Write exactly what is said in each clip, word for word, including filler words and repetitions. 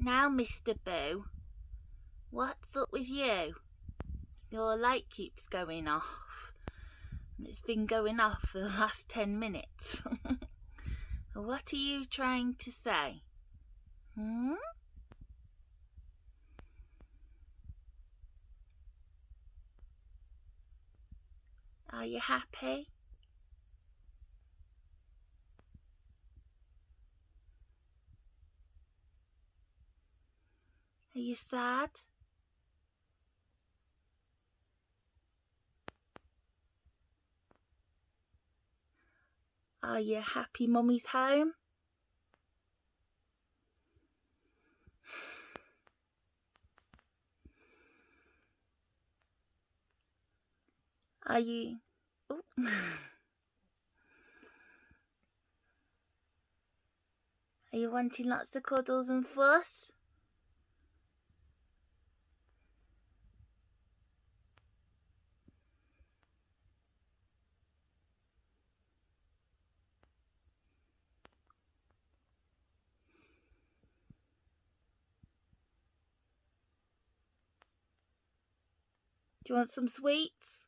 Now, Mister Boo, what's up with you? Your light keeps going off. It's been going off for the last ten minutes. What are you trying to say? Hmm? Are you happy? Are you sad? Are you happy Mummy's home? Are you... Oh. Are you wanting lots of cuddles and fuss? Do you want some sweets?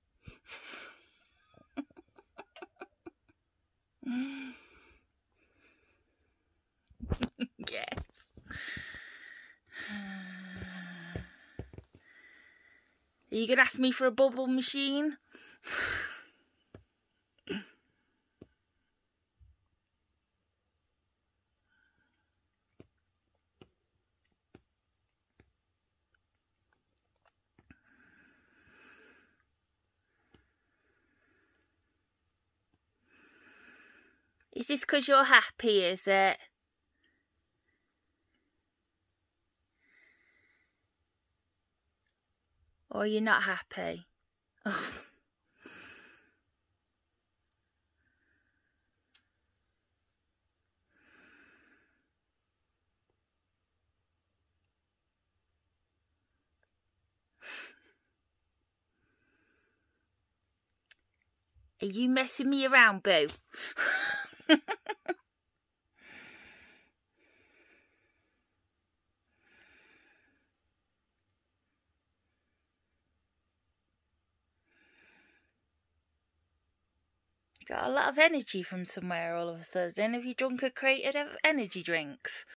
Yes. Are you going to ask me for a bubble machine? Is this because you're happy, is it? Or are you not happy? Oh. Are you messing me around, Boo? Got a lot of energy from somewhere all of a sudden. Have you drunk a crate of energy drinks?